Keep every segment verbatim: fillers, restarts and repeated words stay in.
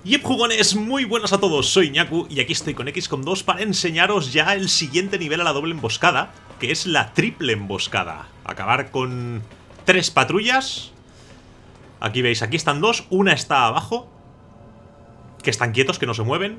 Yep, jugones, muy buenas a todos, soy Ñaku y aquí estoy con equis com dos para enseñaros ya el siguiente nivel a la doble emboscada, que es la triple emboscada. Acabar con tres patrullas. Aquí veis, aquí están dos, una está abajo, que están quietos, que no se mueven.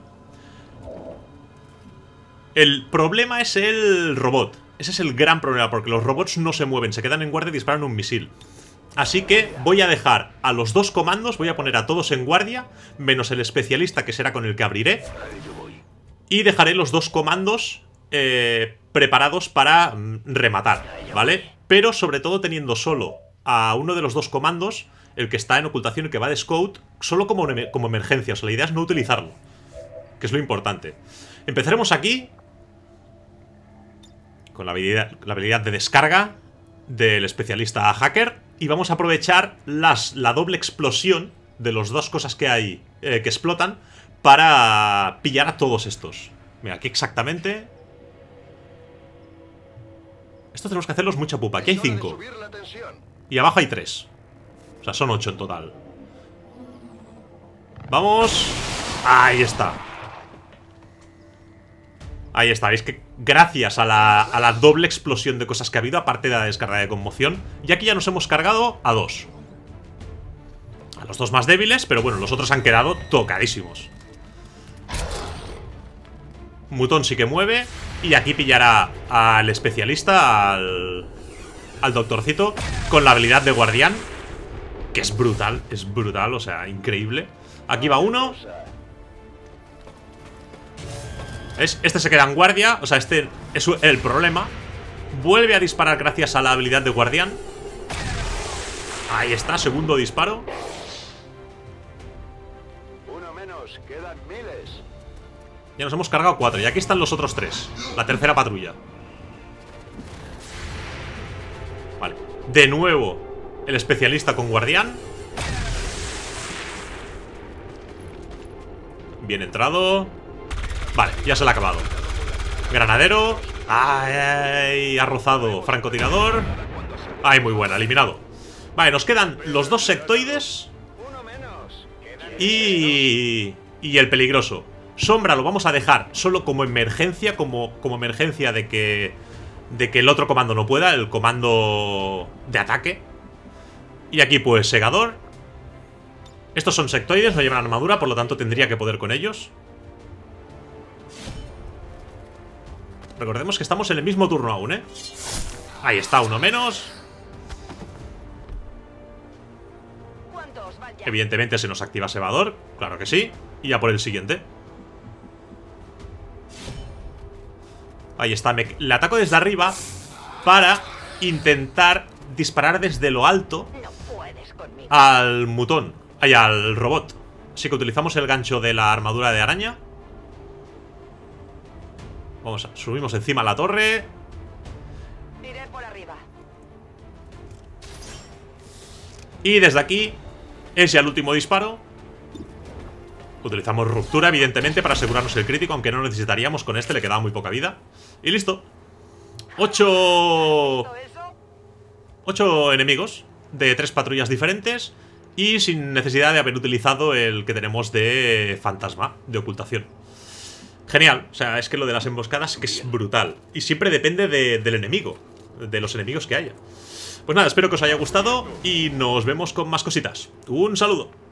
El problema es el robot, ese es el gran problema, porque los robots no se mueven, se quedan en guardia y disparan un misil. Así que voy a dejar a los dos comandos, voy a poner a todos en guardia, menos el especialista, que será con el que abriré. Y dejaré los dos comandos eh, preparados para mm, rematar, ¿vale? Pero sobre todo teniendo solo a uno de los dos comandos, el que está en ocultación y que va de scout, solo como, como emergencia. O sea, la idea es no utilizarlo, que es lo importante. Empezaremos aquí con la habilidad, la habilidad de descarga del especialista hacker. Y vamos a aprovechar las, la doble explosión de las dos cosas que hay eh, que explotan para pillar a todos estos. Mira, aquí exactamente. Estos tenemos que hacerlos mucha pupa. Aquí hay cinco. Y abajo hay tres. O sea, son ocho en total. Vamos. Ahí está. Ahí está, veis que gracias a la, a la doble explosión de cosas que ha habido, aparte de la descarga de conmoción, y aquí ya nos hemos cargado a dos. A los dos más débiles, pero bueno, los otros han quedado tocadísimos. Mutón sí que mueve, y aquí pillará al especialista, al, al doctorcito, con la habilidad de guardián, que es brutal, es brutal, o sea, increíble. Aquí va uno. ¿Ves? Este se queda en guardia, o sea, este es el problema. Vuelve a disparar gracias a la habilidad de guardián. Ahí está, segundo disparo. Uno menos, quedan miles. Ya nos hemos cargado cuatro, y aquí están los otros tres. La tercera patrulla. Vale, de nuevo el especialista con guardián. Bien entrado. Vale, ya se le ha acabado. Granadero. Ay, ha rozado. Francotirador. Ay, muy buena, eliminado. Vale, nos quedan los dos sectoides Y... Y el peligroso. Sombra lo vamos a dejar solo como emergencia. Como, como emergencia de que De que el otro comando no pueda. El comando de ataque. Y aquí pues segador. Estos son sectoides, no llevan armadura, por lo tanto tendría que poder con ellos. Recordemos que estamos en el mismo turno aún, ¿eh? Ahí está, uno menos. Evidentemente se nos activa Sebador, claro que sí. Y ya por el siguiente. Ahí está, me... le ataco desde arriba para intentar disparar desde lo alto al mutón, ay, al robot. Así que utilizamos el gancho de la armadura de araña. Vamos a, subimos encima a la torre. Iré por arriba. Y desde aquí es ya el último disparo. Utilizamos ruptura, evidentemente, para asegurarnos el crítico, aunque no lo necesitaríamos con este, le quedaba muy poca vida. Y listo. Ocho... Ocho enemigos de tres patrullas diferentes y sin necesidad de haber utilizado el que tenemos de fantasma, de ocultación. Genial, o sea, es que lo de las emboscadas que es brutal. Y siempre depende de, del enemigo, de los enemigos que haya. Pues nada, espero que os haya gustado y nos vemos con más cositas. Un saludo.